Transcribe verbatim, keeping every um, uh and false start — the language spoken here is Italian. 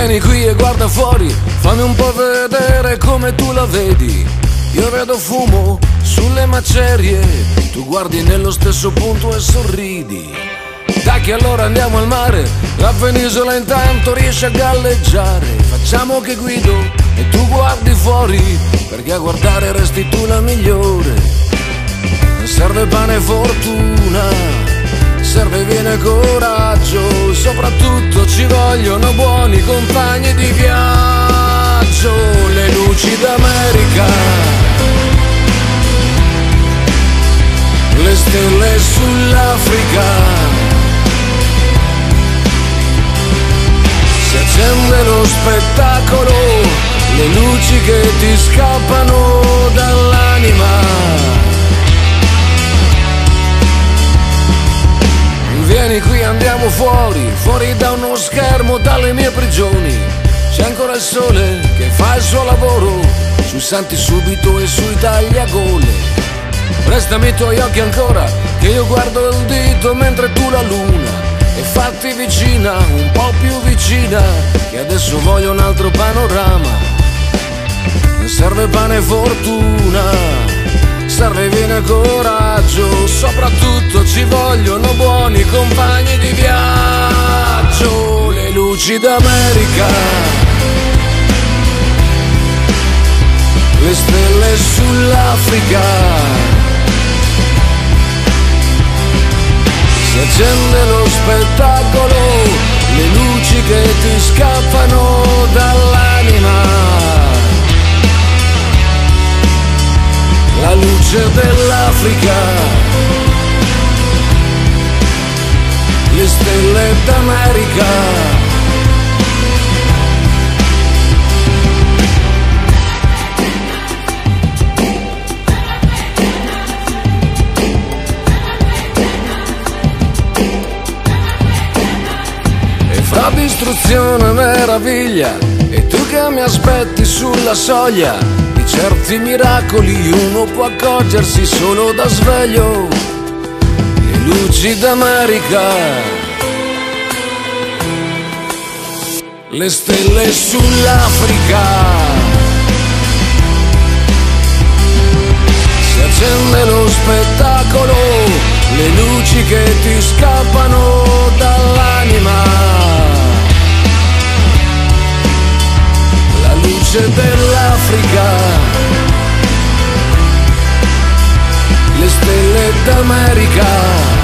Vieni qui e guarda fuori, fammi un po' vedere come tu la vedi. Io vedo fumo sulle macerie, tu guardi nello stesso punto e sorridi. Dai che allora andiamo al mare, la penisola intanto riesce a galleggiare. Facciamo che guido e tu guardi fuori, perché a guardare resti tu la migliore. Non serve pane e fortuna, serve viene coraggio, soprattutto ci vogliono buoni compagni di viaggio. Le luci d'America, le stelle sull'Africa, si accende lo spettacolo, le luci che ti scappano dall'anima. Vieni qui, andiamo fuori, fuori da uno schermo, dalle mie prigioni. C'è ancora il sole che fa il suo lavoro sui santi subito e sui tagliagole. Prestami i tuoi occhi ancora, che io guardo il dito mentre tu la luna. E fatti vicina, un po' più vicina, che adesso voglio un altro panorama. Non serve pane e fortuna, serve viene coraggio, soprattutto ci vogliono buoni compagni di viaggio. Le luci d'America, le stelle sull'Africa, si accende lo spettacolo, le luci che ti scappano dall'anima. La luce dell'Africa, le stelle d'America. E fra distruzione e meraviglia, e tu che mi aspetti sulla soglia di certi miracoli, uno può accorgersi solo da sveglio. Le luci d'America, le stelle sull'Africa, si accende lo spettacolo, le luci che ti scappano dall'anima. La luce dell'Africa, le stelle d'America.